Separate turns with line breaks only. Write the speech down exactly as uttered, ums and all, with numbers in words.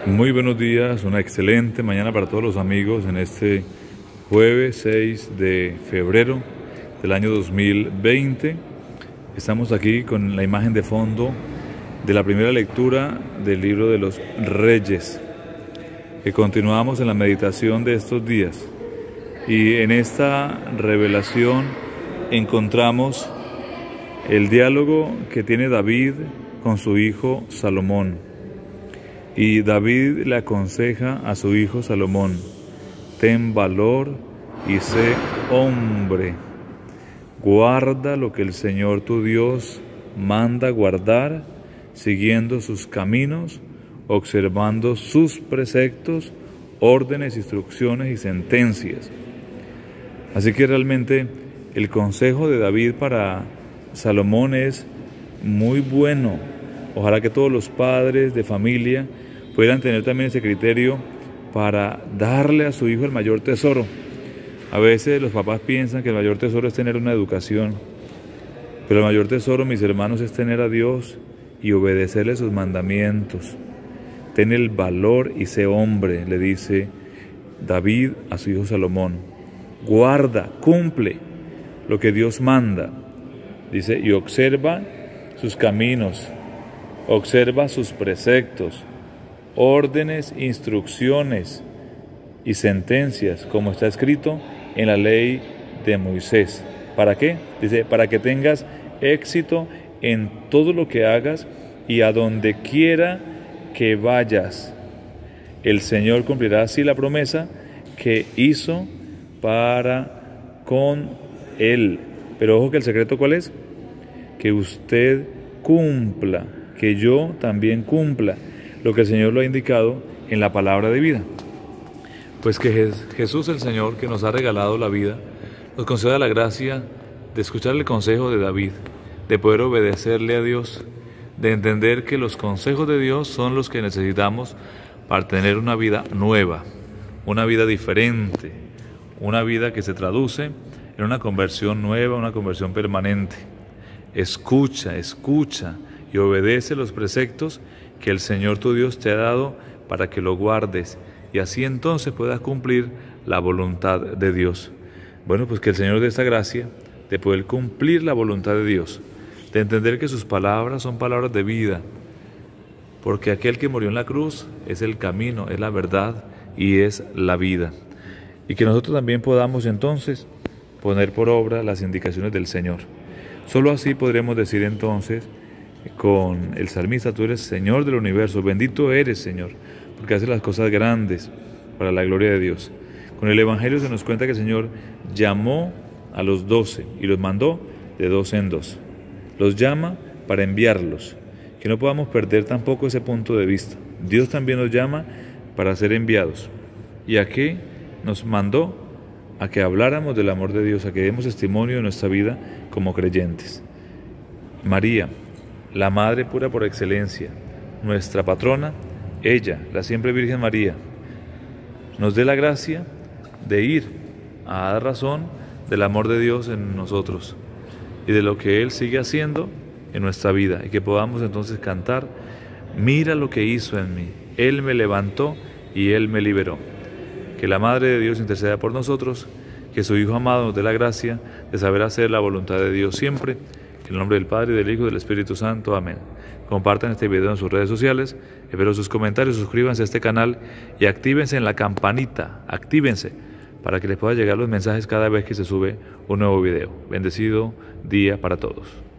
Muy buenos días, una excelente mañana para todos los amigos en este jueves seis de febrero del año dos mil veinte. Estamos aquí con la imagen de fondo de la primera lectura del libro de los Reyes, que continuamos en la meditación de estos días. Y en esta revelación encontramos el diálogo que tiene David con su hijo Salomón. Y David le aconseja a su hijo Salomón: ten valor y sé hombre. Guarda lo que el Señor tu Dios manda guardar, siguiendo sus caminos, observando sus preceptos, órdenes, instrucciones y sentencias. Así que realmente el consejo de David para Salomón es muy bueno. Ojalá que todos los padres de familia puedan tener también ese criterio para darle a su hijo el mayor tesoro. A veces los papás piensan que el mayor tesoro es tener una educación, pero el mayor tesoro, mis hermanos, es tener a Dios y obedecerle sus mandamientos. Ten el valor y sé hombre, le dice David a su hijo Salomón. Guarda, cumple lo que Dios manda. Dice, y observa sus caminos, observa sus preceptos, órdenes, instrucciones y sentencias, como está escrito en la ley de Moisés. ¿Para qué? Dice, para que tengas éxito en todo lo que hagas y a donde quiera que vayas. El Señor cumplirá así la promesa que hizo para con él. Pero ojo que el secreto, ¿cuál es? Que usted cumpla, que yo también cumpla lo que el Señor lo ha indicado en la palabra de vida. Pues que Jesús, el Señor, que nos ha regalado la vida, nos conceda la gracia de escuchar el consejo de David, de poder obedecerle a Dios, de entender que los consejos de Dios son los que necesitamos para tener una vida nueva, una vida diferente, una vida que se traduce en una conversión nueva, una conversión permanente. Escucha, escucha y obedece los preceptos que el Señor tu Dios te ha dado para que lo guardes y así entonces puedas cumplir la voluntad de Dios. Bueno, pues que el Señor dé esta gracia de poder cumplir la voluntad de Dios, de entender que sus palabras son palabras de vida, porque aquel que murió en la cruz es el camino, es la verdad y es la vida. Y que nosotros también podamos entonces poner por obra las indicaciones del Señor. Solo así podremos decir entonces con el salmista: tú eres Señor del universo, bendito eres, Señor, porque haces las cosas grandes para la gloria de Dios. Con el Evangelio se nos cuenta que el Señor llamó a los doce y los mandó de dos en dos. Los llama para enviarlos, que no podamos perder tampoco ese punto de vista. Dios también nos llama para ser enviados. ¿Y a qué nos mandó? A que habláramos del amor de Dios, a que demos testimonio de nuestra vida como creyentes. María, la Madre pura por excelencia, nuestra patrona, ella, la siempre Virgen María, nos dé la gracia de ir a dar razón del amor de Dios en nosotros y de lo que Él sigue haciendo en nuestra vida, y que podamos entonces cantar: mira lo que hizo en mí, Él me levantó y Él me liberó. Que la Madre de Dios interceda por nosotros, que su Hijo amado nos dé la gracia de saber hacer la voluntad de Dios siempre. En el nombre del Padre, del Hijo y del Espíritu Santo. Amén. Compartan este video en sus redes sociales, espero sus comentarios, suscríbanse a este canal y actívense en la campanita, actívense para que les pueda llegar los mensajes cada vez que se sube un nuevo video. Bendecido día para todos.